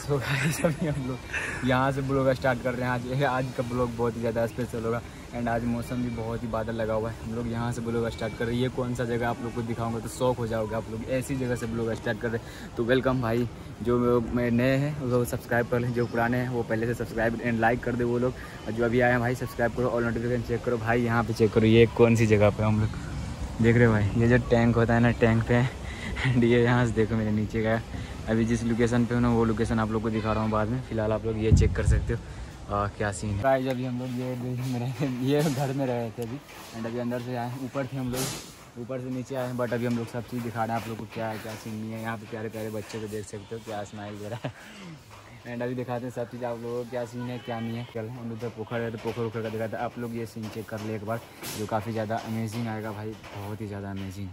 So guys अभी हम लोग यहाँ से ब्लॉग स्टार्ट कर रहे हैं। आज का ब्लॉग बहुत ही ज़्यादा स्पेशल होगा एंड आज मौसम भी बहुत ही बादल लगा हुआ है। हम लोग यहाँ से ब्लॉग स्टार्ट कर रहे हैं। ये कौन सा जगह आप लोग को दिखाऊंगा तो शौक हो जाओगे आप लोग, ऐसी जगह से ब्लॉग स्टार्ट कर रहे हैं। तो वेलकम भाई, जो नए हैं वो सब्सक्राइब कर लें, जो पुराने हैं वो पहले से सब्सक्राइब एंड लाइक कर दे वो लोग, और जो अभी आए हैं भाई सब्सक्राइब करो और नोटिफिकेशन चेक करो। भाई यहाँ पे चेक करो ये कौन सी जगह पे हम लोग देख रहे हो भाई, ये जो टैंक होता है ना टैंक पे एंड ये यहाँ से देखो मेरे नीचे का अभी जिस लोकेशन पे हो ना वो लोकेशन आप लोग को दिखा रहा हूँ बाद में। फिलहाल आप लोग ये चेक कर सकते हो क्या सीन है। गाइस अभी हम लोग ये घर में रहे थे अभी एंड अभी अंदर से आए, ऊपर थे हम लोग, ऊपर से नीचे आए बट अभी हम लोग सब चीज़ दिखा रहे हैं आप लोग को क्या है क्या सीन नहीं है। यहाँ पे प्यारे प्यारे बच्चे को देख सकते हो क्या स्माइल दे रहा है एंड अभी दिखाते हैं सब चीज़ आप लोगों को क्या सीन है क्या नहीं है। चल हम उधर पोखर है तो पोखर उखर का दिखाते हैं आप लोग, ये सीन चेक कर ले एक बार जो काफ़ी ज़्यादा अमेजिंग आएगा भाई, बहुत ही ज़्यादा अमेजिंग।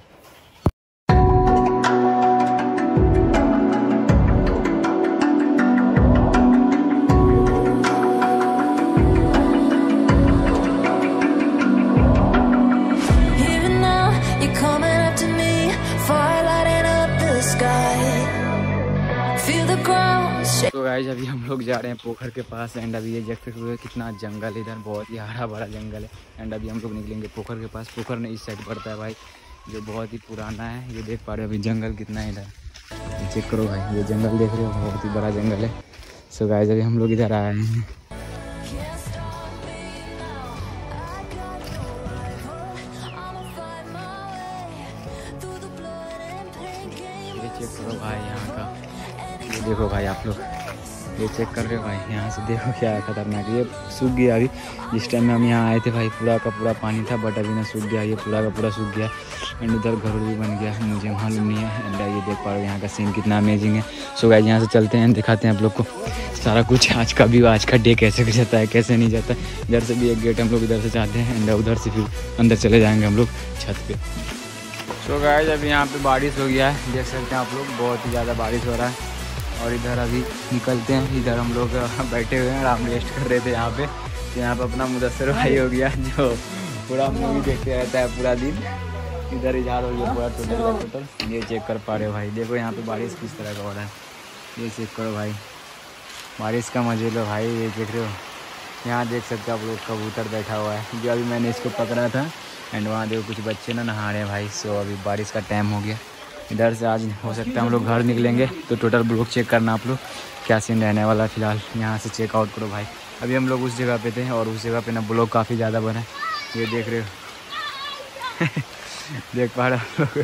तो गाइस अभी हम लोग जा रहे हैं पोखर के पास एंड अभी ये देख सकते हो कितना जंगल इधर, बहुत ही हरा भरा जंगल है एंड अभी हम लोग निकलेंगे पोखर के पास। पोखर ने इस साइड पड़ता है भाई, जो बहुत ही पुराना है। ये देख पा रहे हो अभी जंगल कितना है इधर, चेक करो भाई ये जंगल देख रहे हो, बहुत ही बड़ा जंगल है। सो गाइस अभी हम लोग इधर आए हैं। ये चेक करो भाई यहाँ का, ये देखो भाई आप लोग ये चेक कर रहे हो भाई, यहाँ से देखो क्या है खतरनाक। ये सूख गया अभी, जिस टाइम में हम यहाँ आए थे भाई पूरा का पूरा पानी था बट अभी ना सूख गया, ये पूरा का पूरा सूख गया एंड उधर घर भी बन गया, मुझे मालूम नहीं है। एंड ये देख पा रहे हो यहाँ का सीन कितना अमेजिंग है। सो गाइस यहाँ से चलते हैं दिखाते हैं आप लोग को सारा कुछ, आज का व्यू, आज का डे कैसे जाता है कैसे नहीं जाता है। इधर से भी एक गेट हम लोग इधर से जाते हैं एंड उधर से फिर अंदर चले जाएँगे हम लोग छत पर। सो गाइस अभी यहाँ पर बारिश हो गया है, देख सकते हैं आप लोग बहुत ही ज़्यादा बारिश हो रहा है और इधर अभी निकलते हैं। इधर हम लोग बैठे हुए हैं, आराम रेस्ट कर रहे थे यहाँ पे। तो यहाँ पे अपना मुदस्सिर भाई हो गया जो पूरा मूवी देखते रहता है पूरा दिन, इधर इजहार हो गया पूरा टोटल। ये चेक कर पा रहे हो भाई, देखो यहाँ पे बारिश किस तरह का हो रहा है, ये चेक करो भाई, बारिश का मजे लो भाई। ये देख रहे हो यहाँ देख सकते हो आप लोग कबूतर बैठा हुआ है, जो अभी मैंने इसको पकड़ा था एंड वहाँ देखो कुछ बच्चे ना नहा रहे हैं भाई। सो अभी बारिश का टाइम हो गया, इधर से आज हो सकता है हम लोग घर निकलेंगे तो टोटल ब्लॉग चेक करना आप लोग क्या सीन रहने वाला है। फिलहाल यहाँ से चेकआउट करो भाई। अभी हम लोग उस जगह पे थे और उस जगह पे ना ब्लॉग काफ़ी ज़्यादा बना है, ये देख रहे हो देख पा रहे हो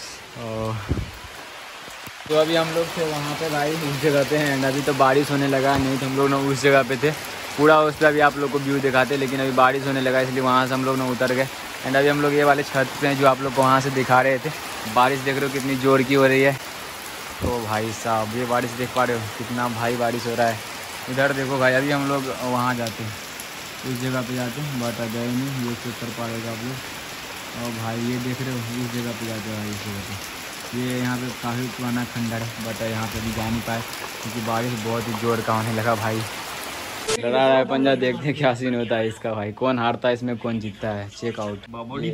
तो अभी हम लोग थे वहाँ पे भाई उस जगह पे एंड अभी तो बारिश होने लगा, नहीं तो हम लोग ना उस जगह पे थे पूरा उस पर अभी आप लोग को व्यू दिखाते, लेकिन अभी बारिश होने लगा इसलिए वहाँ से हम लोग ना उतर गए एंड अभी हम लोग ये वाले छत पे हैं जो आप लोग को वहाँ से दिखा रहे थे। बारिश देख रहे हो कितनी जोर की हो रही है, तो भाई साहब ये बारिश देख पा रहे हो कितना भाई बारिश हो रहा है। इधर देखो भाई अभी हम लोग वहाँ जाते हैं उस जगह पे जाते हैं बट गए नहीं, ये चेक कर पा रहे हो आप लोग। और भाई ये देख रहे हो इस जगह पे जाते हैं भाई, इस जगह पे ये यहाँ पे काफ़ी पुराना खंडर है बट यहाँ पे भी जा नहीं पाए क्योंकि बारिश बहुत ही जोर का होने लगा भाई। डरा रहा है पंजा, देखते हैं क्या सीन होता है इसका भाई, कौन हारता है इसमें कौन जीतता है। चेक आउट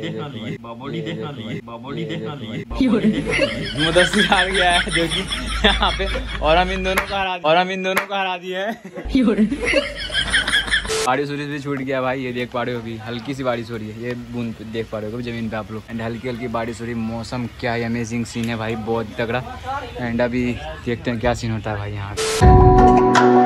मुदस्सिर हार गया है जो कि यहाँ पे, और हम इन दोनों को हरा दिए हैं। बारिश उरिश भी छूट गया भाई, ये देख पा रहे हो अभी हल्की सी बारिश हो रही है, ये बूंद देख पा रहे हो जमीन पे आप लोग एंड हल्की हल्की बारिश हो रही है। मौसम क्या है अमेजिंग सीन है भाई, बहुत तगड़ा एंड अभी देखते हैं क्या सीन होता है भाई यहाँ पे।